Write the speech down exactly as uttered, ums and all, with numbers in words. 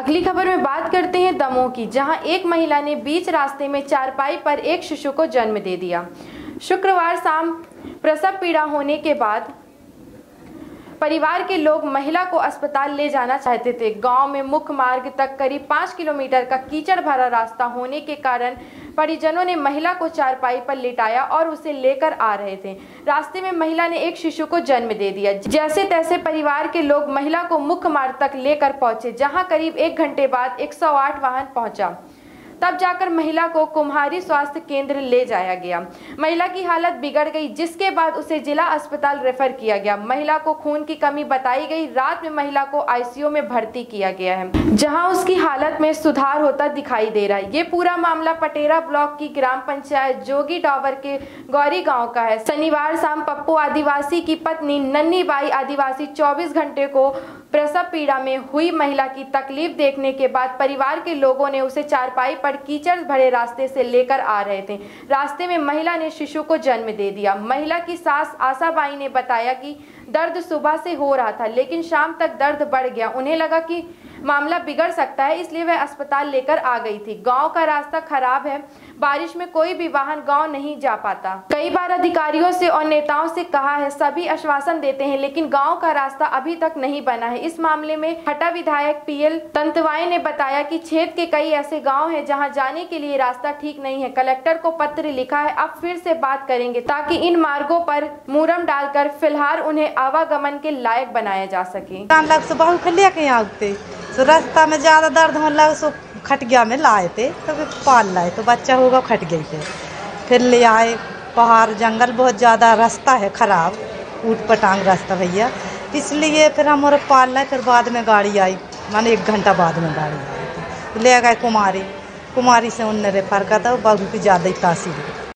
अगली खबर में बात करते हैं दमोह की, जहां एक महिला ने बीच रास्ते में चारपाई पर एक शिशु को जन्म दे दिया। शुक्रवार शाम प्रसव पीड़ा होने के बाद परिवार के लोग महिला को अस्पताल ले जाना चाहते थे। गांव में मुख्य मार्ग तक करीब पाँच किलोमीटर का कीचड़ भरा रास्ता होने के कारण परिजनों ने महिला को चारपाई पर लिटाया और उसे लेकर आ रहे थे। रास्ते में महिला ने एक शिशु को जन्म दे दिया। जैसे तैसे परिवार के लोग महिला को मुख्य मार्ग तक लेकर पहुंचे, जहां करीब एक घंटे बाद एक सौ आठ वाहन पहुंचा। तब जाकर महिला को कुम्हारी स्वास्थ्य केंद्र ले जाया गया। महिला की हालत बिगड़ गई, जिसके बाद उसे जिला अस्पताल रेफर किया गया। महिला को खून की कमी बताई गई। रात में महिला को आईसीयू में भर्ती किया गया है, जहां उसकी हालत में सुधार होता दिखाई दे रहा है। ये पूरा मामला पटेरा ब्लॉक की ग्राम पंचायत जोगी टावर के गौरी गाँव का है। शनिवार शाम पप्पू आदिवासी की पत्नी नन्ही बाई आदिवासी चौबीस घंटे को प्रसव पीड़ा में हुई महिला की तकलीफ देखने के बाद परिवार के लोगों ने उसे चारपाई पर कीचड़ भरे रास्ते से लेकर आ रहे थे। रास्ते में महिला ने शिशु को जन्म दे दिया। महिला की सास आशाबाई ने बताया कि दर्द सुबह से हो रहा था, लेकिन शाम तक दर्द बढ़ गया। उन्हें लगा कि मामला बिगड़ सकता है, इसलिए वह अस्पताल लेकर आ गई थी। गांव का रास्ता खराब है, बारिश में कोई भी वाहन गांव नहीं जा पाता। कई बार अधिकारियों से और नेताओं से कहा है, सभी आश्वासन देते हैं, लेकिन गांव का रास्ता अभी तक नहीं बना है। इस मामले में हटा विधायक पीएल तंतवाई ने बताया कि क्षेत्र के कई ऐसे गाँव हैं जहाँ जाने के लिए रास्ता ठीक नहीं है। कलेक्टर को पत्र लिखा है, अब फिर से बात करेंगे ताकि इन मार्गों पर मुरम डालकर फिलहाल उन्हें आवागमन के लायक बनाया जा सके। तो रास्ता में ज़्यादा दर्द होने लगा, सो खटिया में लाए थे, तो पाल लाए तो बच्चा होगा खट गई थे। फिर ले आए, पहाड़ जंगल बहुत ज़्यादा रास्ता है खराब, ऊट पटांग रास्ता भैया, इसलिए फिर हम और पाल लाए। फिर बाद में गाड़ी आई, माने एक घंटा बाद में गाड़ी आई थी, तो ले गए कुमारी कुमारी से उनने रेफर का था, बहुत ज़्यादा ही तासीर